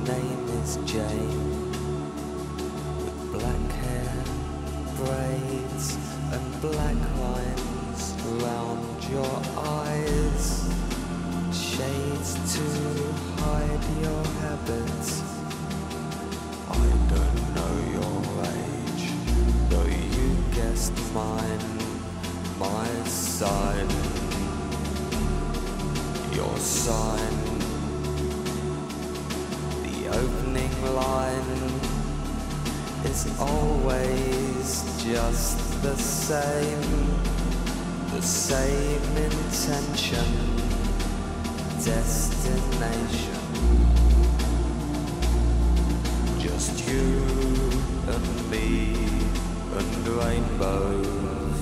name is Jane, with black hair, braids, and black lines round your eyes, shades to hide your habits. I don't know your age, though you guessed mine, my sign, your sign. The opening line is always just the same intention, destination. Just you and me and rainbows.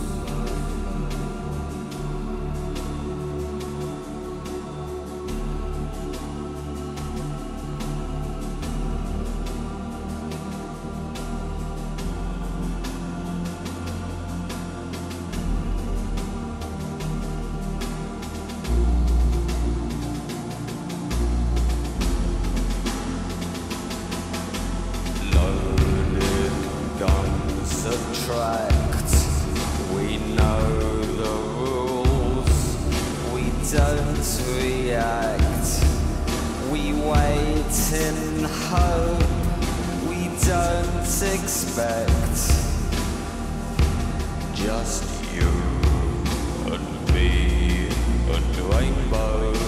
Subtract, we know the rules, we don't react, we wait in hope, we don't expect, just you and me and rainbows.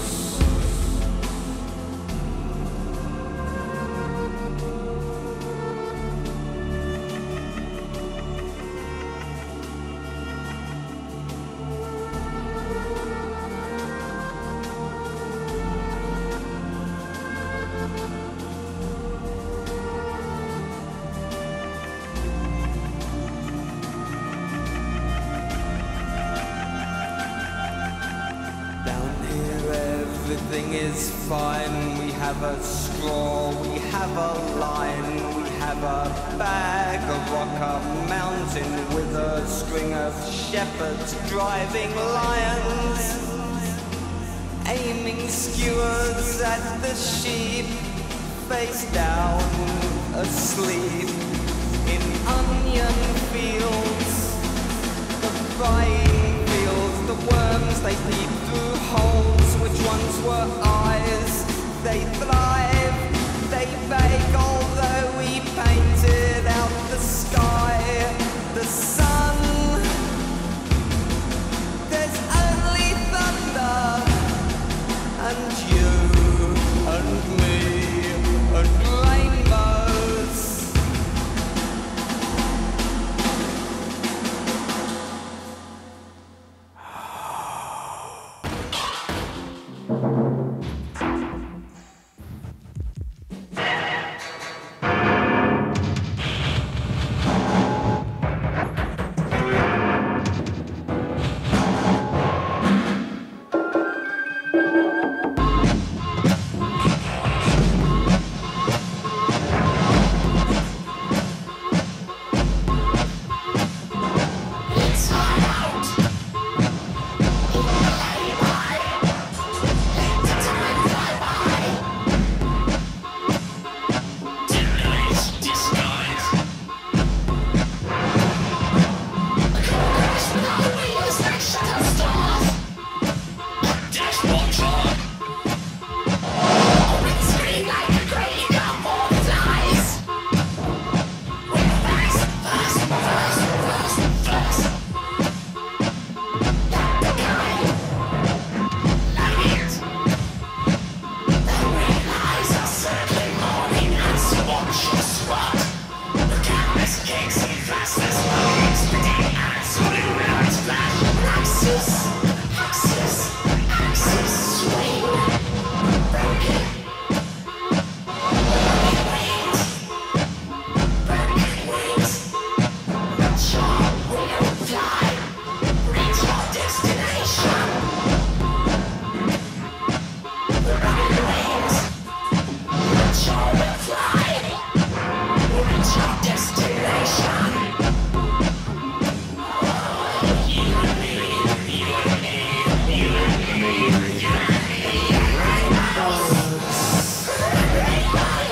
Everything is fine, we have a straw, we have a line, we have a bag, a rock, a mountain with a string of shepherds driving lions, aiming skewers at the sheep, face down, asleep in onion fields, the buying fields, the worms they peep through holes. Which ones were eyes? They thrive, they bake, although we painted out the sky, the sun. There's only thunder, and you, and me, and rainbows. Bye.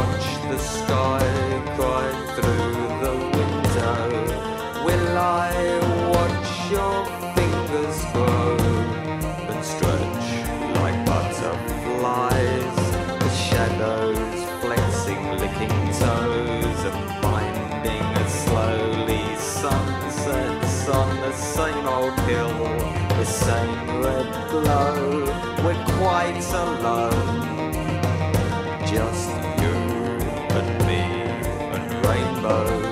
watch the sky cry through the window? Will I watch your fingers grow and stretch like butterflies? The shadows flexing, licking toes and binding us slowly. Sunsets on the same old hill, the same red glow. We're quite alone, just you and me and rainbows.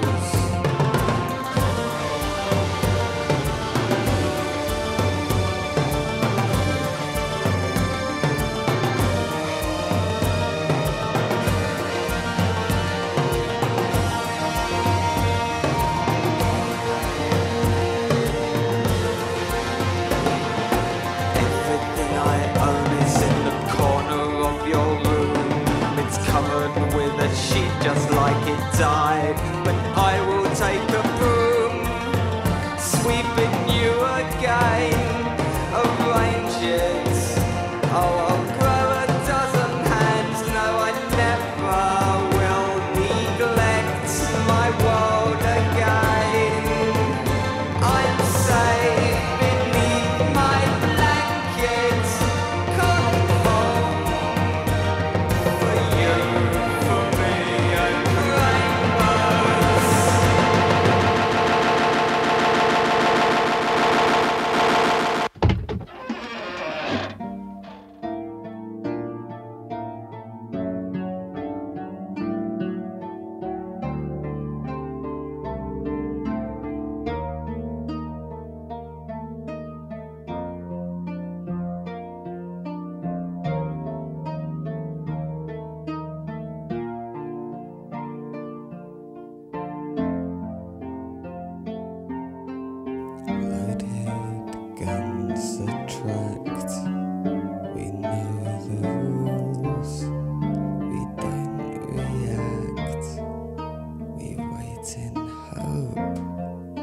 Everything I own is in the corner of your room. It's covered with a sheet just like it died. But I will take a broom, sweeping you again, arrange it. Oh, I'll grow a dozen hands. No, I never will neglect my world again. I'm safe beneath my blanket, comfort for you, for me, and rainbows. Loaded guns attract. We know the rules. We don't react. We wait in hope.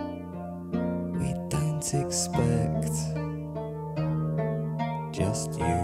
We don't expect. Just you